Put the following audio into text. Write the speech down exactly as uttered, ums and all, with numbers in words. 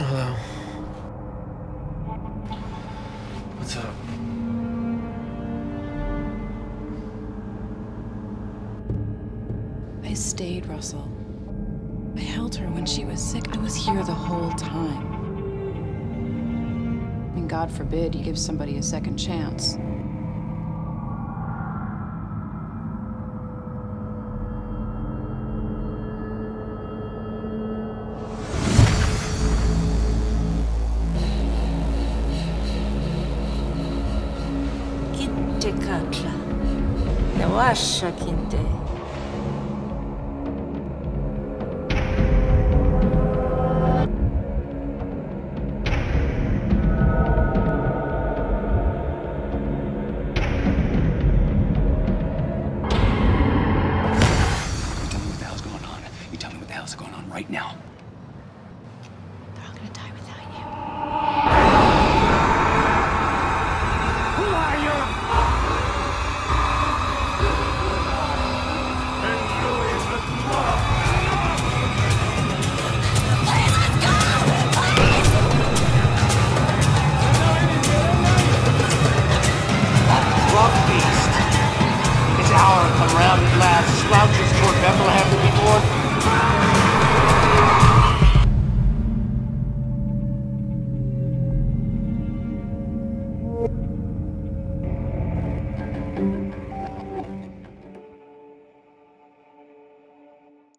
Hello. What's up? I stayed, Russell. I held her when she was sick. I was here the whole time. And God forbid you give somebody a second chance. Kinte Katla. Nawasha Kinte.